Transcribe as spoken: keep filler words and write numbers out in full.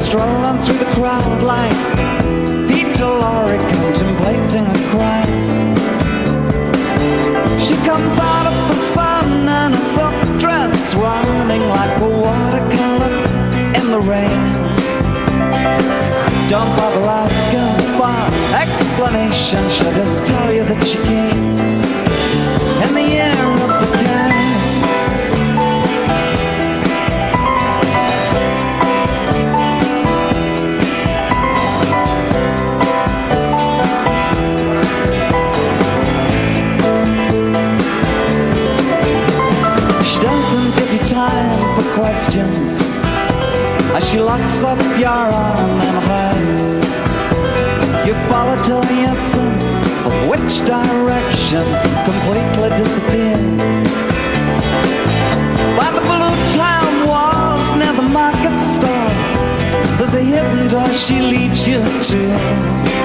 strolling through the crowd like Peter Lorre contemplating a crime. She comes out of the sun in a silk dress, running like a watercolor in the rain. Don't bother asking for explanation, she'll just tell you that she came in the year of the cat. She doesn't give you time for questions as she locks up your arm and hers. You follow till the essence of which direction completely disappears. By the blue town walls near the market stalls, there's a hidden door she leads you to.